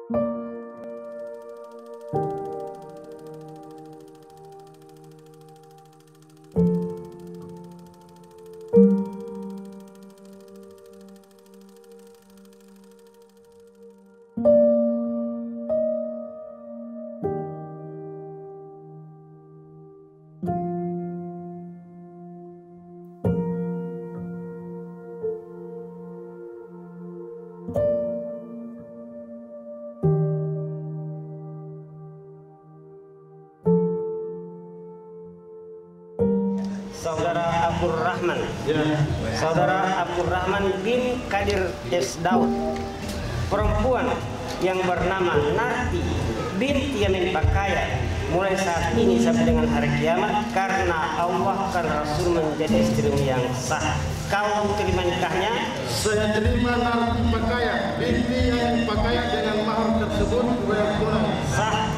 Saudara Abdurrahman, Saudara Abdurrahman bin Kadir S. Daud, perempuan yang bernama Narti binti Yamin Pakaya, mulai saat ini sampai dengan hari kiamat, karena Allah dan Rasul menjadi istrimu yang sah. Kau terima nikahnya? Saya terima Narti Pakaya binti Yamin Pakaya dengan mahar tersebut 2 bulan. Sah.